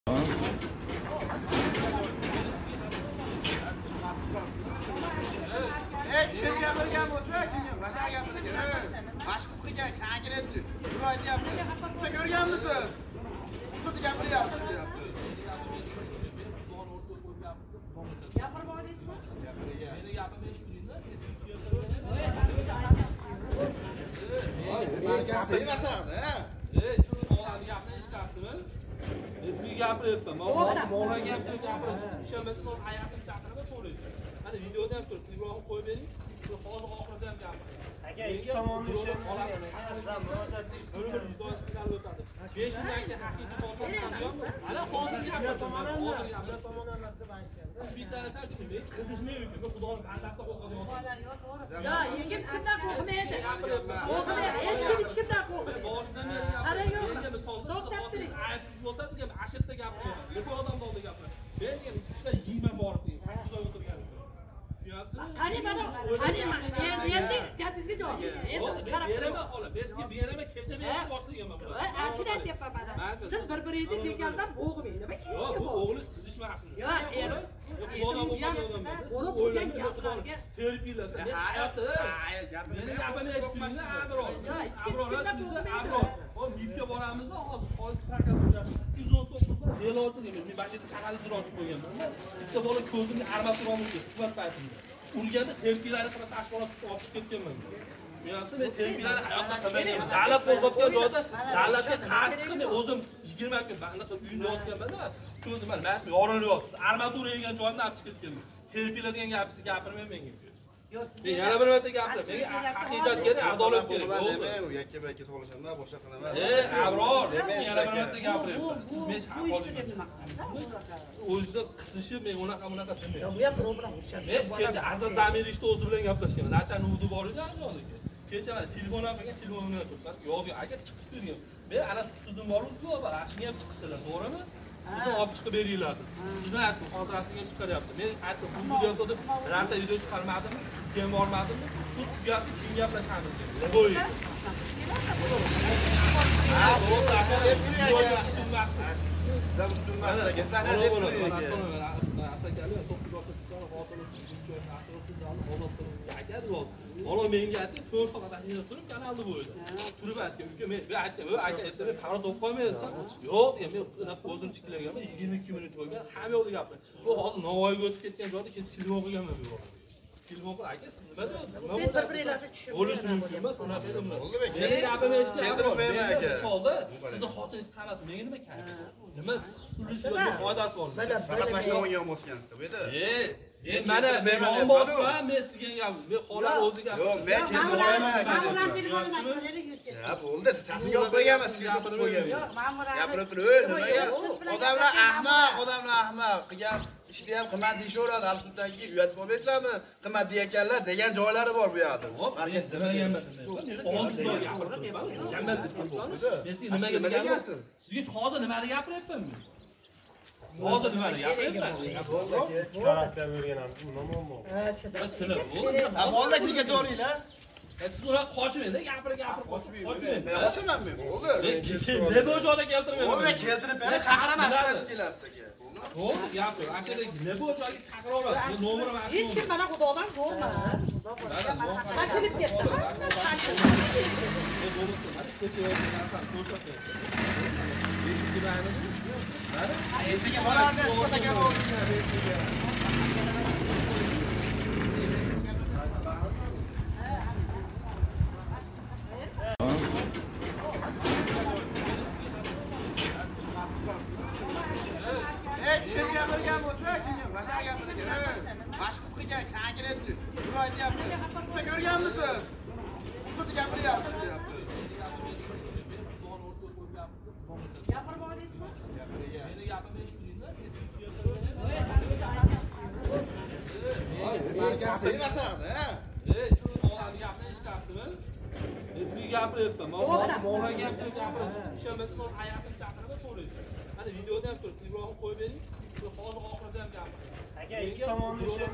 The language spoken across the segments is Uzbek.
Ya yengem kimden korkmaydı? Korkmaydı. Eski bir kimden korkmaydı? Arayın yok. Doktor dedi. Ayaksız olsa diyeceğim aşırıda gapıyor. Bu adam da oldu gapıyor. Ben diyeyim işte yiyme borç diyeyim. Sakızda oturgan. Hani endi gap bizga javob endi qarab berama xola bezga berama kecha berishni boshlaganman bular ashidan deyapman siz bir-biringizni bekordan bo'g'maydi nima keragi yo'q bu o'g'lingiz qizishmasin bo'lib qo'ygan gaplarga terpilasa men hayotda meni gapimni eshitdingizmi abror o mibga boramizda hozir takat 119 delovchi deymiz men bashida shag'al ijrochi qo'yganman bitta bola ko'zimni armab turolmaydi suhbat paytimda urganda terpilari qilasa ashxonasiga olib ketganman Yoksa ben terbiyeleri hayatta qilmayman. Davlat qo'rqotgan joyda davlatga qarshi chiqib men o'zim 20 kun bunaqa uyimda yotganman-da, ko'zim mana yorilyapti. Armatura yegan joyimdan olib chiqib ketganman. Terbiyelar degan gapni gapirmayman menga. Men yana bir marta gapirdim. Menga haqiqat kerak, adolat kerak. Nima yakka-bakka solishanda boshqa qilaman. Abror, yana bir marta gapiryapman. Siz men haqolingiz. O'zida qizishib men unaqa demayman. bu ham program o'xshadi. Men kecha Azat Damirishni o'zi bilan gaplashganman. Nachani o'zi bor edi anjoniga. Kecha mana telefon olgan, telefonimni turibman. Yozgan, aka chiqib turgan. Men ana sizdan bormi? Yo'q, shunga ham chiqibsizlar, to'g'rimi? Sizdan olib chiqib beringlar. Sizdan aytdim, xotirasiga ham chiqaryapti. Men aytdim, bu videoda birorta video chiqarmadim, kim bormadim. Sud tugasi kim gaplashamiz dedi. Qo'y. Bo'ldi, aka deb turgan. Sizdan ustunmasdan sana deb turgan. Asakali to'ppiroqda chiqqan xotirasi chiqib agar bola menga aytdi 4 soat ashina turib kanalda bo'ldi. Turib aytgan, uka men aytdim, aka ertaga parod o'qib qolmayapsan. Yo'q, men o'zim chiqlaganman, 22 minut bo'lgan, hamma yo'lda gapirdim. Bu hozir Navoiyga o'tib ketgan joyda keyin film o'qiganman bu yo'lda. Film o'qib, aka siz nima deyapsiz? Bir-birlarga tushib bo'lish mumkin emas, unaqa emas. Men gapimni eshitib, bermay aka. Misolda sizni xotiningiz qarasa, menga nima kerak? Nima turishga foydasi bor? Faqat mashina olgan bo'lsangiz bu edi. Mana men olmoqman, men sizga gapim. Men xolam o'zi gapim. Yo'q, men kelmayman aka. Ya bo'ldi, sasini olib qo'yganman, screenshot qilib qo'yganman. Gapirib turib, nimaga? Odamlar ahmoq qilgan ishni ham qimmat deyishaveradi. Alsutdagi uyat bo'lmaysizlarmi? Qimmat deyotganlar degan joylari bor bu yoqda. Markazda deganman. Men sizga nimaga deganman? Sizga hozir nimani gapiryapman? Hozir nimani gapiryapman? Karakter o'rganamiz, nima muammo? Sizlar bo'ldi. Avvalda kirga to'g'ringlar. Siz ular qochmaydi, gapirib. Qochmayman. Men qochaman men. Bo'ldi. Ne bu joyda keltirmayman. Bo'ldi, keltirib bera chaqiraman shikoyat kelarsiz aka. To'g'ri, gapir. Akada ne bu joyga chaqiraverasiz. Nomerim aytib. hech kim mana xudodan zo'rmas. Shashilib ketdi. Ertaga borarda Shkod aka o'rniga. Kimga bilgan bo'lsa, kimga masha gapirgan. Mashqis qilgan, kangiratdi. Bular aytayapti. Siz ko'rganmisiz? Xuddi gapiryapti. Gapirib olasizmi? Meni gapimni eshitdingizmi? Voy, markazda emasadi, ha? Siz oğlan gapni eshitasizmi? Siz gapiryapman. Mo'g'lan gapirib gapirib ishonmasa so'ng ayasini chaqirib so'raysiz. Hadi videoda ham turib, Ibrohim qo'yib bering. Hozir oxirida ham gapiring. Aka, ikki tomonni bir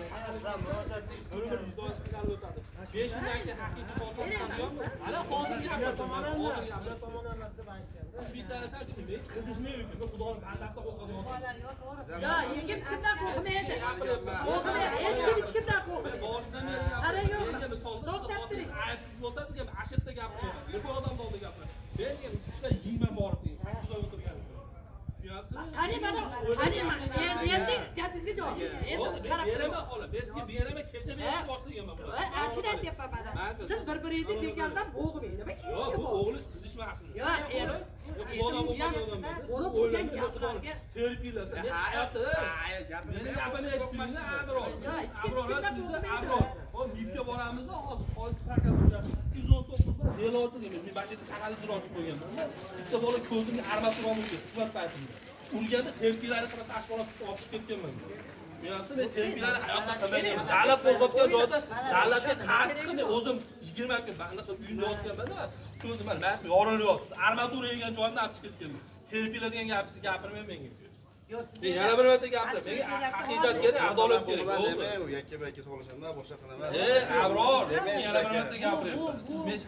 yuzdosh qilib o'tadi. 5 yildan keyin haqiqiy fotolarni yo'q. Ana hozir gapiraman. Hozir gapiraman. tomon emas deb aytgan. Bittasi tushunmay, qizishmay yurgan. Xudoning bandasi qo'rqadi. Ya yigit kimdan qo'rqmaydi? Qo'rqmaydi. Hech kim hech kimdan qo'rqmaydi. Boshidan beri gapiraman. Misolda hozir aytsiz bo'lsa degan ashadda gapiraman. Bu odamni oldida gapiraman. Men ham ishlar yeyman borib deyman. 8 oy o'tirganim. Qani mana, endi gapingizga javob bering. Endi qarab beraman xola, men sizga beraman, kecha berishni boshlaganman bular. Ashira aytyapman mana. Siz bir-biringizni bekordan bo'g'maydi. Nima kerak? Yo'q, bu o'g'lingiz qizishmasin. Yo'q, endi bo'lib turgan gaplarga terpilasa, men hayotda meni gapimni eshitdingizmi, Abror? Abror sizni Abror. Hop, yipga boramiz, hozir prokuratura 119 dan deloti deymiz. Men bashida shag'al ijrochi qo'yganman. Bitta bola ko'zimga armatura olmoqchi, suhbat paytimda. Urganda terpilari qilsa ashxonasiga olib chiqib ketganman. Menimcha men terpilari hayotda qilmayman. Davlat qo'zg'atgan joyda davlatga qarshi chiqib men o'zim 20 kun banda qilib uyimda yotganman-da. Ko'zim mana yorilyapti. Armatura yegan joyimdan olib chiqib ketganman. Terpila degan gapingizni gapirmang menga. Men yana bir marta gapiraman. Menga haqiqat kerak, adolat kerak. Nima demay, u yakka-bakka so'rashamda, boshqa qilaman. Abror, yana bir marta gapiryapman. Siz men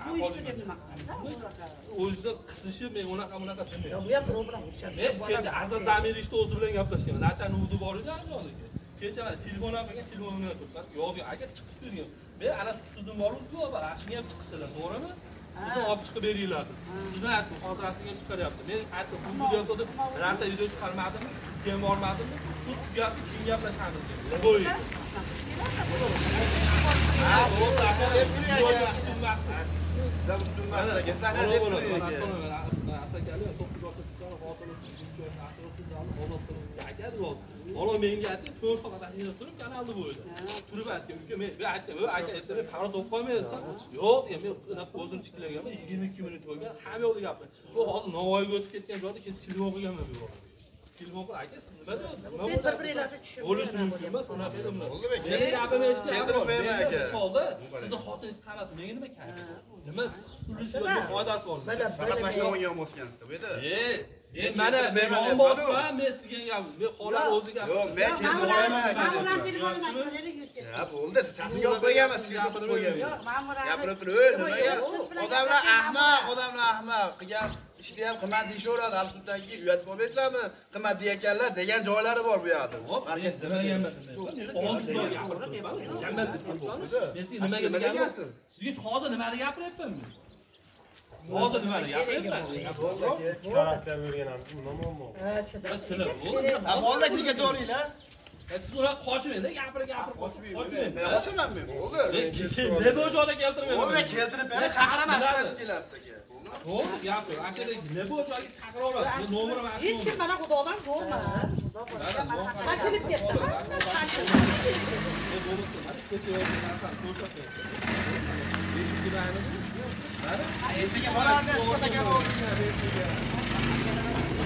o'zida qizishib, men unaqa demayman. bu ham bilan urishadi. Men kecha Azat Damirishni o'zi bilan gaplashganman. Nachani udi bor edi Abrorga. Kecha mana telefon olgan, telefonimni turibman. Yozgan, aka chiqib turgan. Men ana sizdan boruvchi-ku, shunga ham chiqibsizlar, to'g'rimi? Sizdan olib chiqib beringlar. Sizdan aytdim, xotirasiga ham chiqaryapti. Men aytdim, bu videoda birorta video chiqarmadimmi? Keyin bormadimmi? Sud tugasi keyin gaplashamiz dedim. Qo'y. Bo'ldi, aka deb turgan. Sizdan ustunmas aka, sana deb turgan. Asakali, to'qqiz Ola menga aytdi, 4 soat atrofida turib, kanalni bo'yida. Turib aytdi, uka men aytdim, aka aytdim, parod o'qib qolmayapsan. Yo'q, men o'zim chiqlaganman, 22 minut bo'lgan, hamma yo'lda gapirdim. Bu hozir Navoiyga o'tib ketgan joyda keyin silib o'qiganman bu yo'lda. Silib aka, siz nima deyapsiz? Nima bo'ladi? Bo'lishi mumkin emas, unaqa edimlar. Meni gapimni eshitmayapman, aka. Misolda, sizni xotiningiz qamasi, menga nima kerak? Nima turishga foydasi bor? Faqat mashina o'ynagan bo'lsangiz-da, bu yerda. Mana men bo'lsam, men sizga gapim. Men xola o'zi gapim. Yo'q, men kelmayman aka. Ya bo'ldi, sasini olib qo'yganman, screenshot qilib qo'yganman. Gapirib turib, nimaga? Odamlar ahmoq qilgan ishni ham qilmadi deyishaveradi. Al-Sultonga uyat bo'lmaysizlarmi? Qilmadi deganlar degan joylari bor bu yerda. Markazda nimaga gapiryapsiz? Sizga hozir nimani gapiryapman men? Hozir nimani gapiryapman? Karakter bergan ham nima muammo? Sizlar bo'ldi. Bolda kirga to'g'ringlar. Siz ular qochmaydi, gapirib qochmaydi. Men qochamanmi? Bo'ldi. Ne bu joyda keltirmayman. Bo'ldi, keltirib bera chaqiraman shikoyat kelarsiz aka. To'g'ri, gapir. Aka, ne bu joyga chaqiraverasiz. Men nomerim aytdim. Hech kim mana xudodan zo'rmas. Tashilib ketdi. Ertaga boramiz, aka bo'ldi.